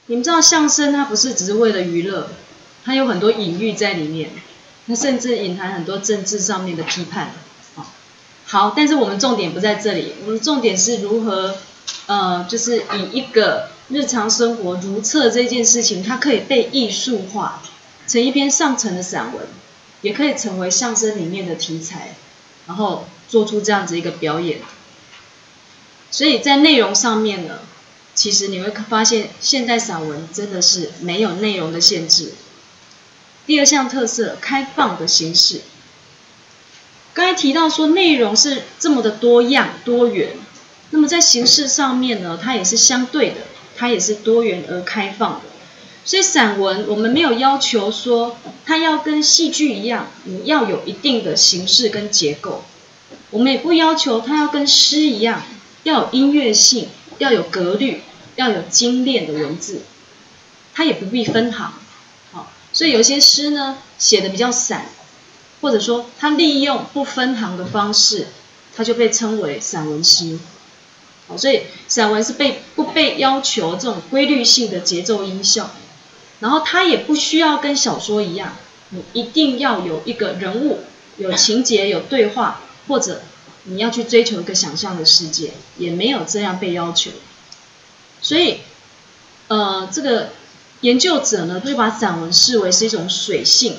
你们知道相声它不是只是为了娱乐，它有很多隐喻在里面，它甚至隐含很多政治上面的批判。好，但是我们重点不在这里，我们重点是如何，就是以一个日常生活如厕这件事情，它可以被艺术化，成一篇上乘的散文，也可以成为相声里面的题材，然后做出这样子一个表演。所以在内容上面呢，其实你会发现现代散文真的是没有内容的限制。第二项特色，开放的形式。刚才提到说内容是这么的多样多元，那么在形式上面呢，它也是相对的，它也是多元而开放的。所以散文我们没有要求说它要跟戏剧一样，你要有一定的形式跟结构，我们也不要求它要跟诗一样，要有音乐性，要有格律，要有精炼的文字，它也不必分行。好，所以有些诗呢写的比较散，或者说它利用不分行的方式，它就被称为散文诗。好，所以散文是不被要求这种规律性的节奏音效，然后它也不需要跟小说一样，你一定要有一个人物，有情节，有对话，或者你要去追求一个想象的世界，也没有这样被要求。所以这个研究者呢，就把散文视为是一种水性，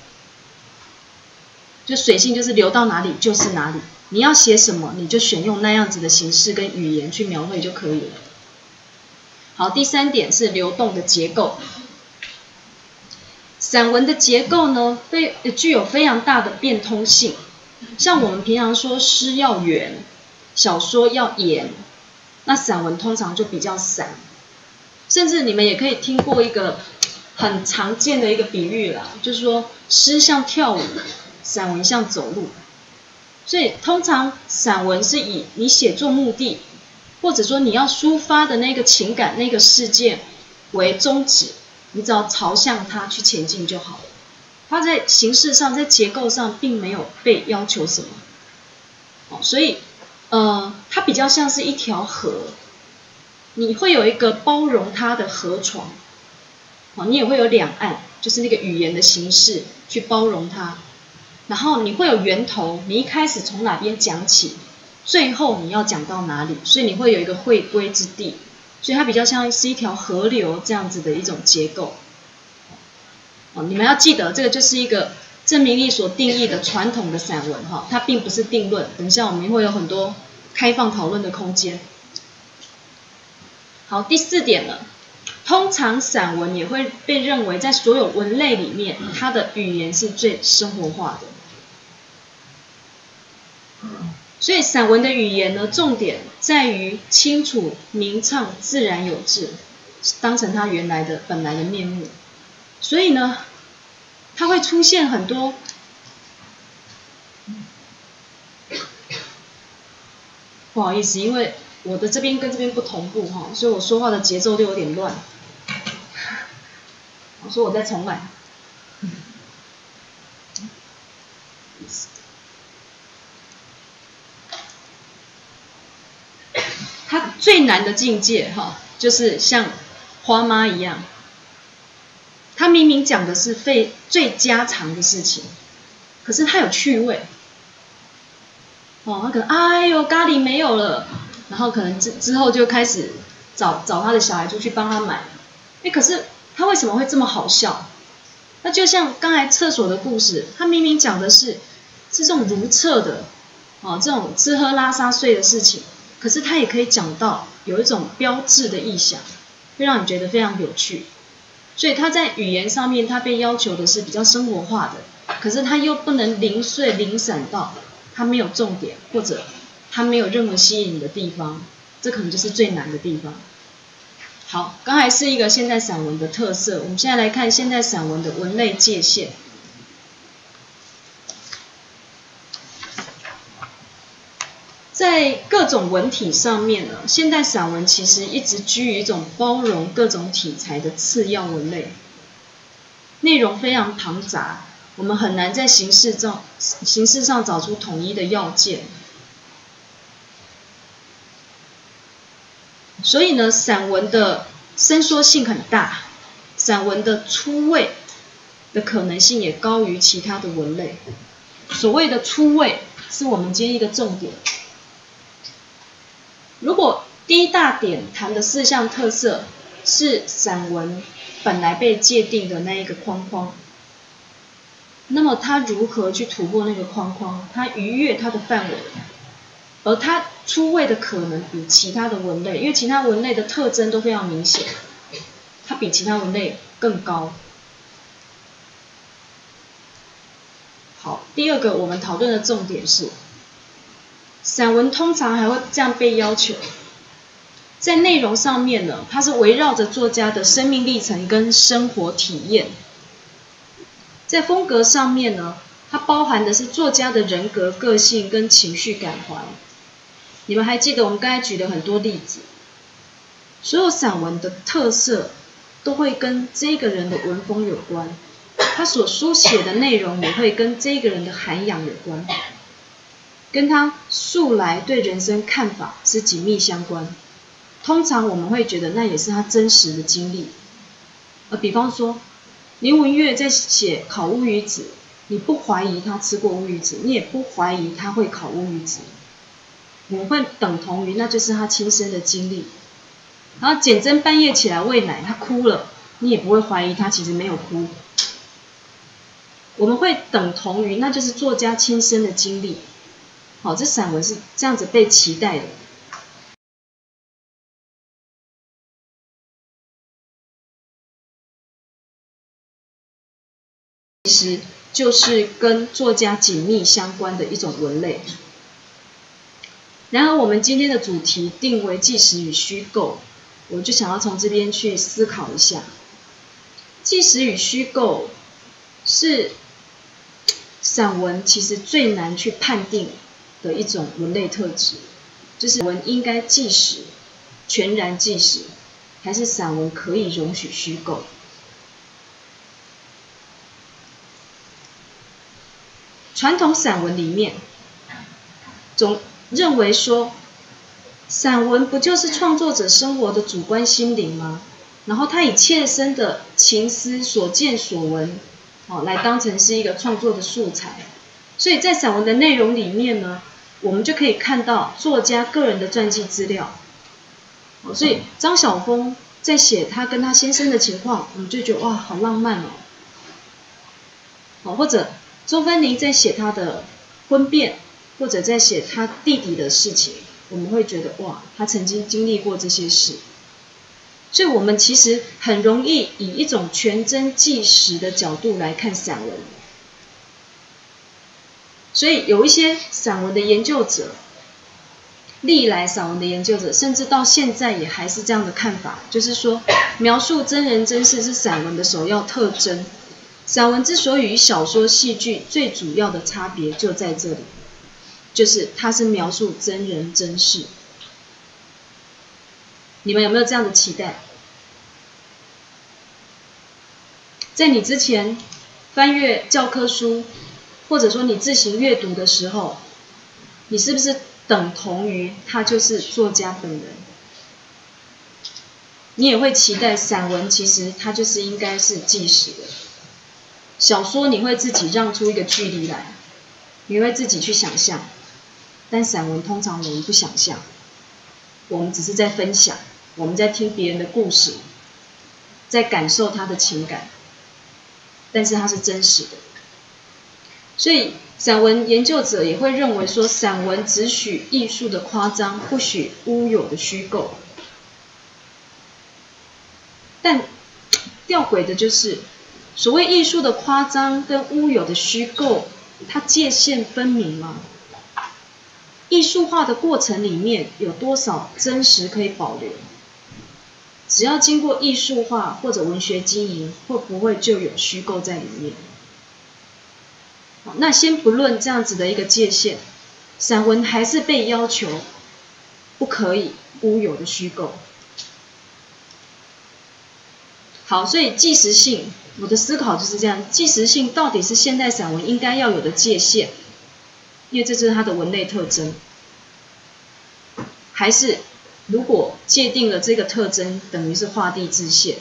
就水性就是流到哪里就是哪里，你要写什么你就选用那样子的形式跟语言去描绘就可以了。好，第三点是流动的结构。散文的结构呢，具有非常大的变通性。像我们平常说诗要圆，小说要严，那散文通常就比较散。甚至你们也可以听过一个很常见的一个比喻啦，就是说诗像跳舞，散文像走路。所以通常散文是以你写作目的，或者说你要抒发的那个情感、那个事件为宗旨，你只要朝向它去前进就好了。它在形式上、在结构上并没有被要求什么。所以它比较像是一条河，你会有一个包容它的河床，你也会有两岸，就是那个语言的形式去包容它。然后你会有源头，你一开始从哪边讲起，最后你要讲到哪里，所以你会有一个汇归之地，所以它比较像是一条河流这样子的一种结构。你们要记得，这个就是一个郑明利所定义的传统的散文，它并不是定论，等一下我们会有很多开放讨论的空间。好，第四点了，通常散文也会被认为在所有文类里面，它的语言是最生活化的。所以散文的语言呢，重点在于清楚、明畅、自然有致，当成它原来的本来的面目。所以呢，它会出现很多不好意思，因为我的这边跟这边不同步所以我说话的节奏就有点乱。我说我再重来。它最难的境界就是像花妈一样，它明明讲的是最家常的事情，可是它有趣味。他可能哎呦咖喱没有了，然后可能之后就开始找他的小孩出去帮他买。可是他为什么会这么好笑？那就像刚才厕所的故事，他明明讲的是这种如厕的这种吃喝拉撒睡的事情，可是他也可以讲到有一种标志的意象，会让你觉得非常有趣。所以他在语言上面，他被要求的是比较生活化的，可是他又不能零碎零散到他没有重点，或者他没有任何吸引你的地方，这可能就是最难的地方。好，刚才是一个现代散文的特色，我们现在来看现代散文的文类界限。在各种文体上面呢，现代散文其实一直居于一种包容各种题材的次要文类，内容非常庞杂，我们很难在形式上找出统一的要件。所以呢，散文的伸缩性很大，散文的出位的可能性也高于其他的文类。所谓的出位是我们今天一个重点。如果第一大点谈的4项特色是散文本来被界定的那一个框框，那么它如何去突破那个框框？它逾越它的范围，而它出位的可能比其他的文类，因为其他文类的特征都非常明显，它比其他文类更高。好，第二个我们讨论的重点是，散文通常还会这样被要求，在内容上面呢，它是围绕着作家的生命历程跟生活体验；在风格上面呢，它包含的是作家的人格、个性跟情绪感怀。你们还记得我们刚才举了很多例子，所有散文的特色都会跟这个人的文风有关，他所书写的内容也会跟这个人的涵养有关，跟他素来对人生看法是紧密相关。通常我们会觉得那也是他真实的经历。比方说林文月在写烤乌鱼子，你不怀疑他吃过乌鱼子，你也不怀疑他会烤乌鱼子，我们会等同于那就是他亲身的经历。然后简真半夜起来喂奶，他哭了，你也不会怀疑他其实没有哭，我们会等同于那就是作家亲身的经历。好，这散文是这样子被期待的。其实就是跟作家紧密相关的一种文类。然而我们今天的主题定为纪实与虚构，我就想要从这边去思考一下，纪实与虚构是散文其实最难去判定的一种文类特质，就是散文应该纪实，全然纪实，还是散文可以容许虚构。传统散文里面总认为说，散文不就是创作者生活的主观心灵吗？然后他以切身的情思所见所闻，来当成是一个创作的素材。所以在散文的内容里面呢，我们就可以看到作家个人的传记资料。所以张晓峰在写他跟他先生的情况，我们就觉得哇，好浪漫哦。或者周芬妮在写他的婚变，或者在写他弟弟的事情，我们会觉得哇，他曾经经历过这些事。所以我们其实很容易以一种全真纪实的角度来看散文。所以有一些散文的研究者，历来散文的研究者，甚至到现在也还是这样的看法，就是说描述真人真事是散文的首要特征。散文之所以与小说、戏剧最主要的差别就在这里，就是它是描述真人真事。你们有没有这样的期待？在你之前翻阅教科书，或者说你自行阅读的时候，你是不是等同于他就是作家本人？你也会期待散文其实它就是应该是纪实的。小说你会自己让出一个距离来，你会自己去想象，但散文通常我们不想象，我们只是在分享，我们在听别人的故事，在感受他的情感，但是它是真实的。所以散文研究者也会认为说，散文只许艺术的夸张，不许乌有的虚构。但吊诡的就是，所谓艺术的夸张跟乌有的虚构，它界限分明吗？艺术化的过程里面有多少真实可以保留？只要经过艺术化或者文学经营，会不会就有虚构在里面？那先不论这样子的一个界限，散文还是被要求不可以乌有的虚构。好，所以纪实性，我的思考就是这样，纪实性到底是现代散文应该要有的界限，因为这就是它的文类特征，还是如果界定了这个特征，等于是画地自限。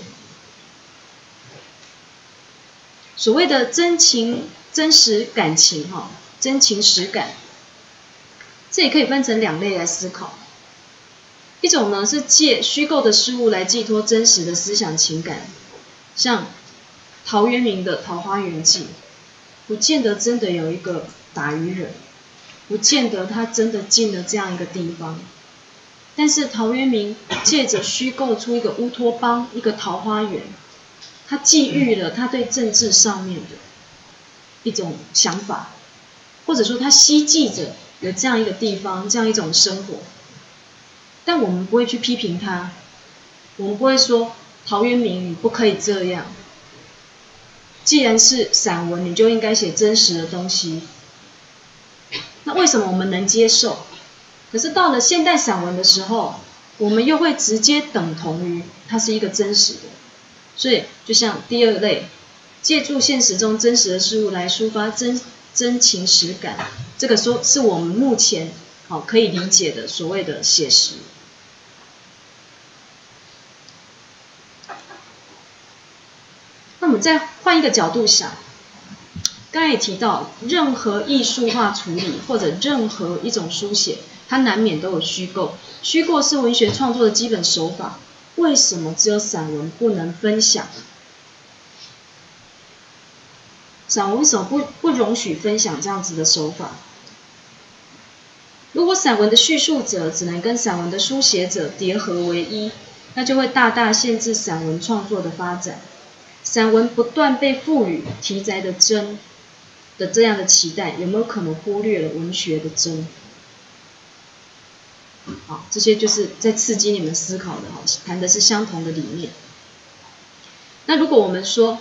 所谓的真实感情真情实感，这也可以分成2类来思考。一种呢是借虚构的事物来寄托真实的思想情感，像陶渊明的《桃花源记》，不见得真的有一个打渔人，不见得他真的进了这样一个地方，但是陶渊明借着虚构出一个乌托邦，一个桃花源，他寄予了他对政治上面的一种想法，或者说他希冀着有这样一个地方，这样一种生活。但我们不会去批评他，我们不会说陶渊明你不可以这样，既然是散文，你就应该写真实的东西。那为什么我们能接受？可是到了现代散文的时候，我们又会直接等同于它是一个真实的。所以就像第2类，借助现实中真实的事物来抒发真情实感，这个说是我们目前可以理解的所谓的写实。那我们再换一个角度想，刚才也提到，任何艺术化处理或者任何一种书写，它难免都有虚构。虚构是文学创作的基本手法，为什么只有散文不能分享？散文为什么不容许分享这样子的手法？如果散文的叙述者只能跟散文的书写者叠合为一，那就会大大限制散文创作的发展。散文不断被赋予题材的真的这样的期待，有没有可能忽略了文学的真？好，这些就是在刺激你们思考的，谈的是相同的理念。那如果我们说，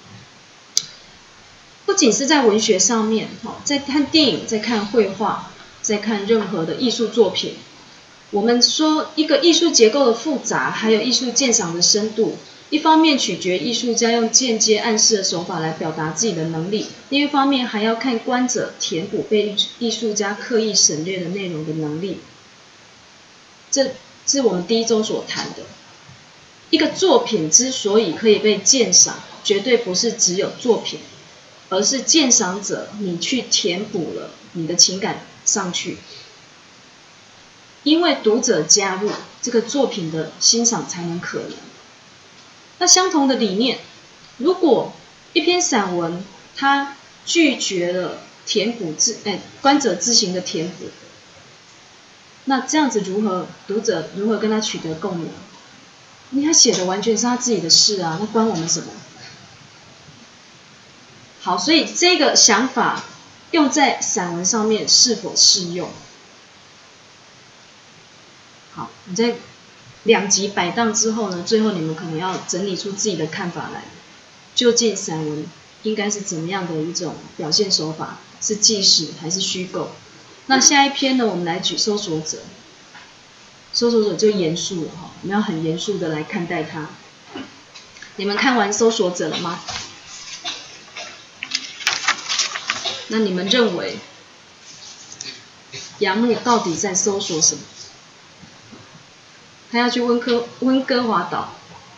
不仅是在文学上面，在看电影，在看绘画，在看任何的艺术作品，我们说一个艺术结构的复杂，还有艺术鉴赏的深度，一方面取决艺术家用间接暗示的手法来表达自己的能力，另一方面还要看观者填补被艺术家刻意省略的内容的能力。这是我们第1周所谈的。一个作品之所以可以被鉴赏，绝对不是只有作品，而是鉴赏者你去填补了你的情感上去，因为读者加入，这个作品的欣赏才能可能。那相同的理念，如果一篇散文它拒绝了填补观者自行的填补，那这样子读者如何跟他取得共鸣？因为他写的完全是他自己的事啊，那关我们什么？好，所以这个想法用在散文上面是否适用？好，你在2集摆荡之后呢，最后你们可能要整理出自己的看法来，究竟散文应该是怎么样的一种表现手法？是纪实还是虚构？那下一篇呢，我们来举搜索者。搜索者就严肃了我们要很严肃的来看待它。你们看完搜索者了吗？那你们认为杨牧到底在搜索什么？他要去温哥华岛。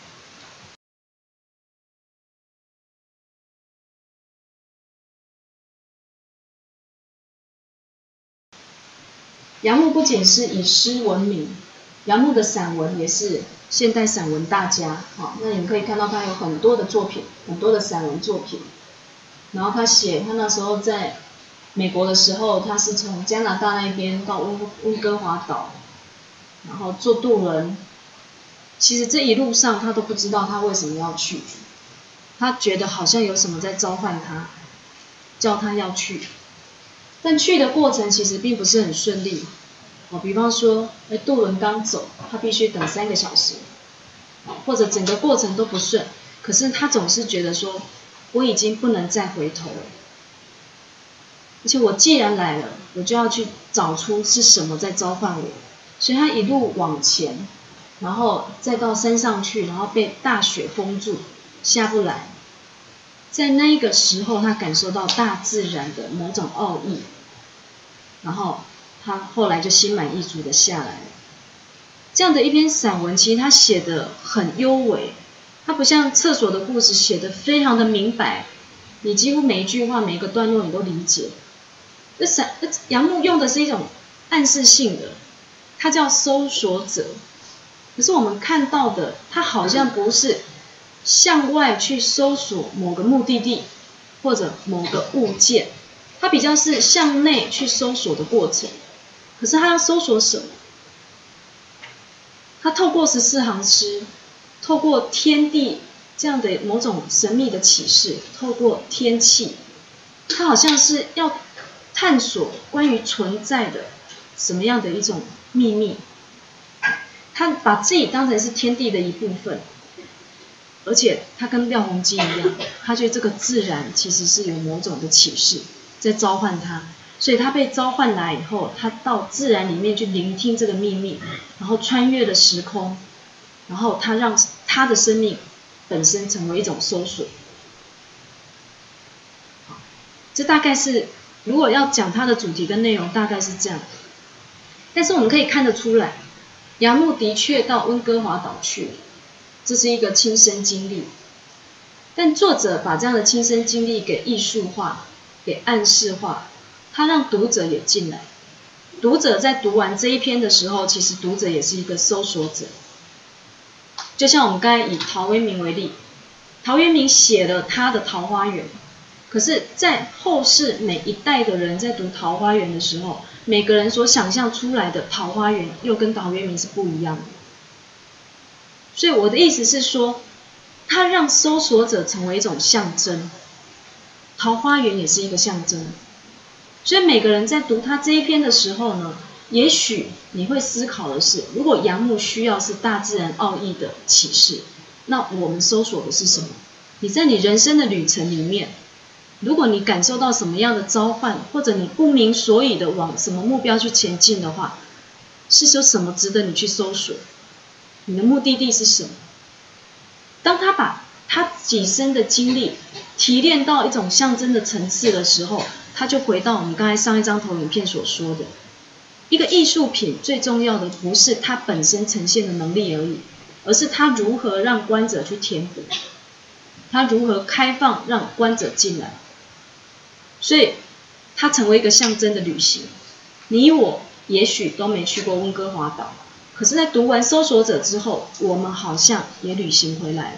杨牧不仅是以诗闻名，杨牧的散文也是现代散文大家。那你们可以看到他有很多的作品，很多的散文作品。然后他那时候在美国的时候，他是从加拿大那边到温哥华岛，然后坐渡轮。其实这一路上他都不知道他为什么要去，他觉得好像有什么在召唤他，叫他要去。但去的过程其实并不是很顺利。比方说，渡轮刚走，他必须等3个小时，或者整个过程都不顺。可是他总是觉得说，我已经不能再回头了，而且我既然来了，我就要去找出是什么在召唤我。所以他一路往前，然后再到山上去，然后被大雪封住，下不来。在那个时候，他感受到大自然的某种奥义，然后他后来就心满意足的下来了。 这样的一篇散文，其实他写的很优美，他不像厕所的故事写的非常的明白，你几乎每一句话每一个段落你都理解。杨牧用的是一种暗示性的，它叫搜索者。可是我们看到的，它好像不是向外去搜索某个目的地或者某个物件，它比较是向内去搜索的过程。可是它要搜索什么？它透过14行诗，透过天地这样的某种神秘的启示，透过天气，它好像是要探索关于存在的什么样的一种秘密。他把自己当成是天地的一部分，而且他跟廖鸿基一样，他觉得这个自然其实是有某种的启示在召唤他，所以他被召唤来以后，他到自然里面去聆听这个秘密，然后穿越了时空，然后他让他的生命本身成为一种搜索。这大概是如果要讲它的主题跟内容，大概是这样。但是我们可以看得出来，杨牧的确到温哥华岛去了，这是一个亲身经历。但作者把这样的亲身经历给艺术化，给暗示化，他让读者也进来。读者在读完这一篇的时候，其实读者也是一个搜索者。就像我们刚才以陶渊明为例，陶渊明写了他的《桃花源》，可是在后世每一代的人在读《桃花源》的时候，每个人所想象出来的桃花源又跟陶渊明是不一样的。所以我的意思是说，他让搜索者成为一种象征，桃花源也是一个象征。所以每个人在读他这一篇的时候呢，也许你会思考的是，如果杨牧需要是大自然奥义的启示，那我们搜索的是什么？你在你人生的旅程里面，如果你感受到什么样的召唤，或者你不明所以的往什么目标去前进的话，是有什么值得你去搜索？你的目的地是什么？当他把他己身的经历提炼到一种象征的层次的时候，他就回到我们刚才上一张投影片所说的，一个艺术品最重要的不是它本身呈现的能力而已，而是它如何让观者去填补，它如何开放让观者进来。所以它成为一个象征的旅行。你我也许都没去过温哥华岛，可是在读完《搜索者》之后，我们好像也旅行回来了。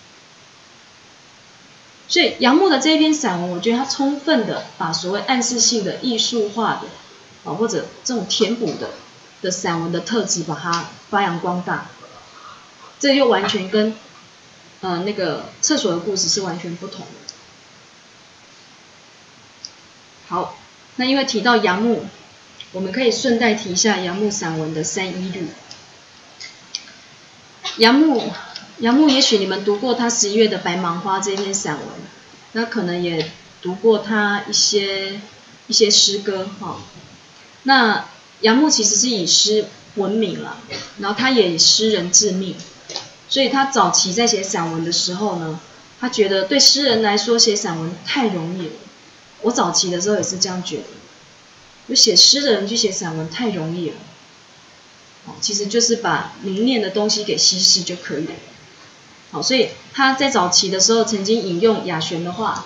所以杨牧的这一篇散文，我觉得他充分的把所谓暗示性的艺术化的或者这种填补的散文的特质把它发扬光大，这又完全跟那个厕所的故事是完全不同的。好，那因为提到杨牧，我们可以顺带提一下杨牧散文的3一律。杨牧也许你们读过他11月的白芒花这篇散文，那可能也读过他一些诗歌那杨牧其实是以诗闻名了，然后他也以诗人致命，所以他早期在写散文的时候呢，他觉得对诗人来说写散文太容易了。我早期的时候也是这样觉得，就写诗的人去写散文太容易了，其实就是把凝练的东西给稀释就可以了。好，所以他在早期的时候曾经引用雅璇的话，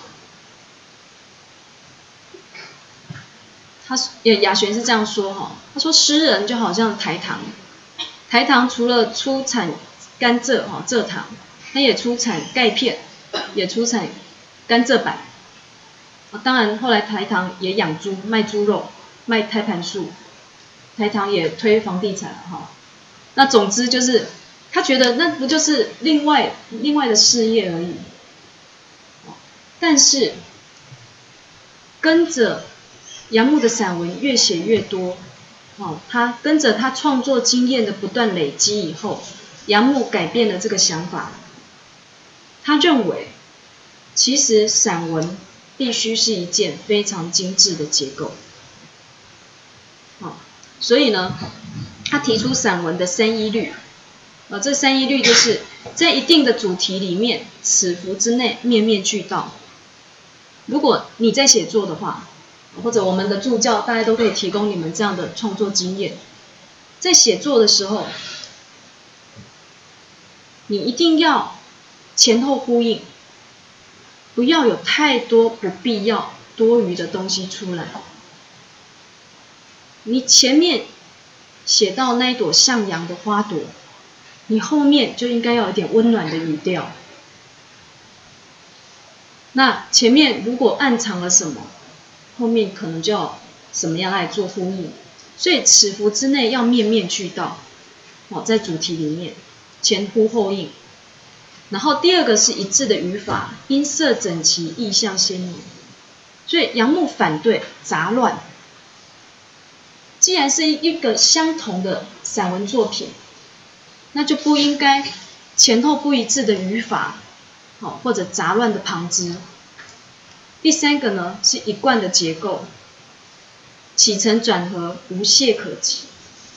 雅璇是这样说他说诗人就好像台糖除了出产甘蔗蔗糖，它也出产钙片，也出产甘蔗板。当然后来台糖也养猪，卖猪肉，卖胎盘素，台糖也推房地产那总之就是他觉得那不就是另外的事业而已。但是跟着杨牧的散文越写越多他跟着他创作经验的不断累积以后，杨牧改变了这个想法。他认为其实散文必须是一件非常精致的结构所以呢他提出散文的3一律这3一律就是在一定的主题里面，尺幅之内面面俱到。如果你在写作的话，或者我们的助教大家都可以提供你们这样的创作经验，在写作的时候你一定要前后呼应，不要有太多不必要多余的东西出来。你前面写到那一朵向阳的花朵，你后面就应该要有点温暖的语调。那前面如果暗藏了什么，后面可能就要什么样来做呼应。所以尺幅之内要面面俱到，在主题里面前呼后应。然后第二个是一致的语法，音色整齐，意象鲜明。所以杨牧反对杂乱。既然是一个相同的散文作品，那就不应该前后不一致的语法，或者杂乱的旁支。第三个呢是一贯的结构，起承转合无懈可击。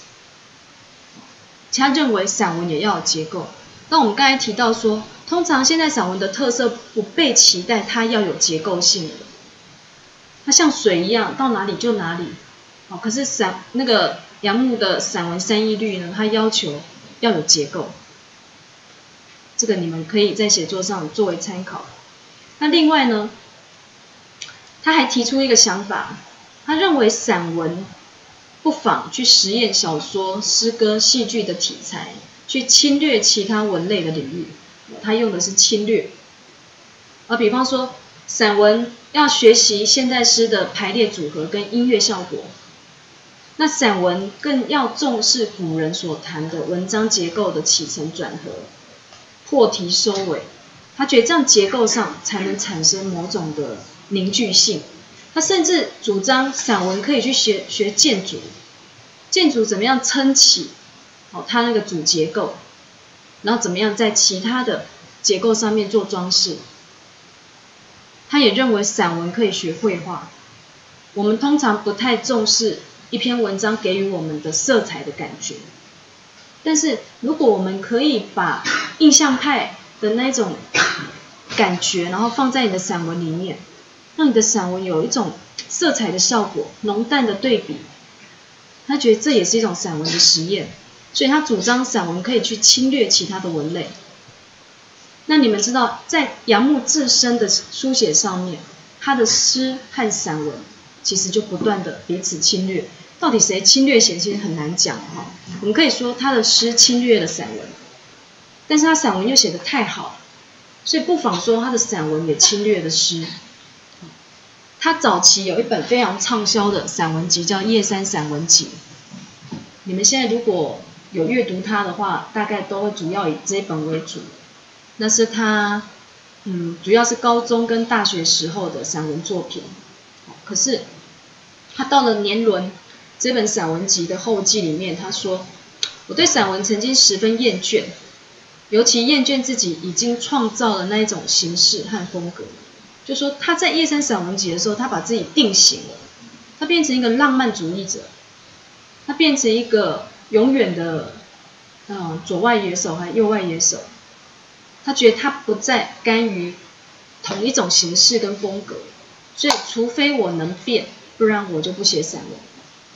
他认为散文也要有结构。那我们刚才提到说，通常现代散文的特色不被期待它要有结构性的，它像水一样到哪里就哪里。可是那个杨牧的散文三一律呢，它要求要有结构。这个你们可以在写作上作为参考。那另外呢，他还提出一个想法，他认为散文不妨去实验小说、诗歌、戏剧的题材，去侵略其他文类的领域。他用的是侵略。比方说，散文要学习现代诗的排列组合跟音乐效果，那散文更要重视古人所谈的文章结构的起承转合、破题收尾。他觉得这样结构上才能产生某种的凝聚性。他甚至主张散文可以去学建筑，建筑怎么样撑起它那个主结构，然后怎么样在其他的结构上面做装饰。他也认为散文可以学绘画。我们通常不太重视一篇文章给予我们的色彩的感觉，但是如果我们可以把印象派的那种感觉，然后放在你的散文里面，让你的散文有一种色彩的效果，浓淡的对比，他觉得这也是一种散文的实验。所以他主张散文可以去侵略其他的文类。那你们知道，在杨牧自身的书写上面，他的诗和散文其实就不断的彼此侵略。到底谁侵略谁，其实很难讲。我们可以说他的诗侵略了散文，但是他散文又写得太好，所以不妨说他的散文也侵略了诗。他早期有一本非常畅销的散文集叫《叶山散文集》，你们现在如果有阅读它的话，大概都会主要以这一本为主。那是他主要是高中跟大学时候的散文作品。可是他到了年轮这本散文集的后记里面，他说，我对散文曾经十分厌倦，尤其厌倦自己已经创造了那一种形式和风格。就说他在叶山散文集的时候，他把自己定型了，他变成一个浪漫主义者，他变成一个永远的左外野手还右外野手。他觉得他不再甘于同一种形式跟风格，所以除非我能变，不然我就不写散文。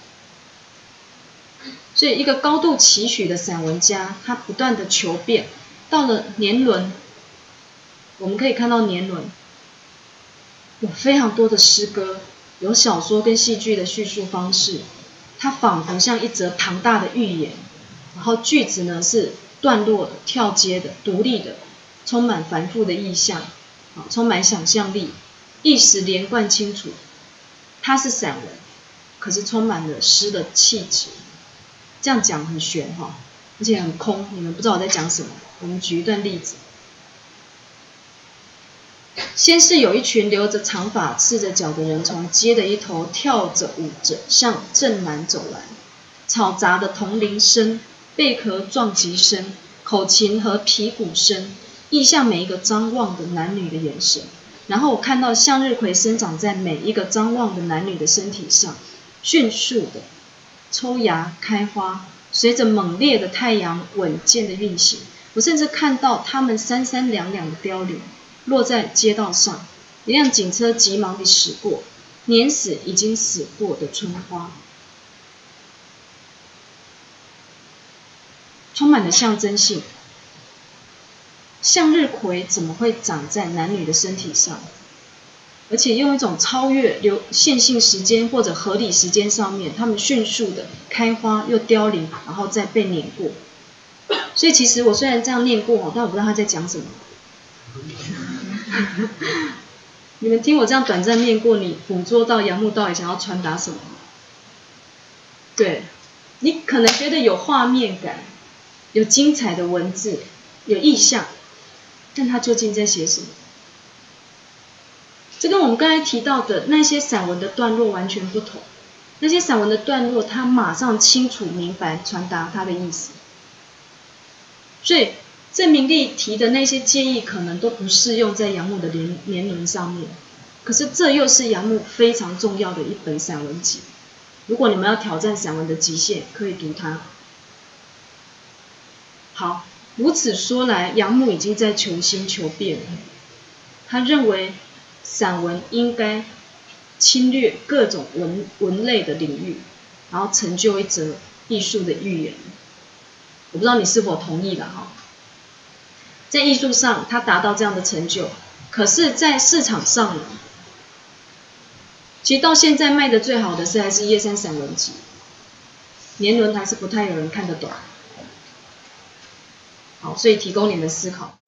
所以一个高度期许的散文家，他不断的求变。到了年轮，我们可以看到年轮有非常多的诗歌，有小说跟戏剧的叙述方式，它仿佛像一则庞大的寓言，然后句子呢是段落的、跳接的、独立的，充满繁复的意象，充满想象力，意识连贯清楚。它是散文，可是充满了诗的气质。这样讲很玄而且很空，你们不知道我在讲什么。我们举一段例子。先是有一群留着长发、赤着脚的人从街的一头跳着舞着向正南走来，嘈杂的铜铃声、贝壳撞击声、口琴和皮鼓声，溢向每一个张望的男女的眼神。然后我看到向日葵生长在每一个张望的男女的身体上，迅速的抽芽开花，随着猛烈的太阳稳健的运行。我甚至看到他们三三两两的凋零，落在街道上，一辆警车急忙地驶过，碾死已经死过的春花，充满了象征性。 向日葵怎么会长在男女的身体上？而且用一种超越线性时间或者合理时间上面，它们迅速的开花又凋零，然后再被碾过。所以其实我虽然这样念过，但我不知道他在讲什么。你们听我这样短暂念过，你捕捉到杨牧到底想要传达什么？对，你可能觉得有画面感，有精彩的文字，有意象，但他究竟在写什么？这跟我们刚才提到的那些散文的段落完全不同。那些散文的段落，他马上清楚明白传达他的意思。所以郑明利提的那些建议可能都不适用在杨牧的年轮上面，可是这又是杨牧非常重要的一本散文集。如果你们要挑战散文的极限，可以读它。好，如此说来，杨牧已经在求新求变了。他认为散文应该侵略各种文类的领域，然后成就一则艺术的寓言。我不知道你是否同意了哈？在艺术上，他达到这样的成就，可是，在市场上呢？其实到现在卖的最好的还是叶山散文集，年轮还是不太有人看得懂。好，所以提供你们思考。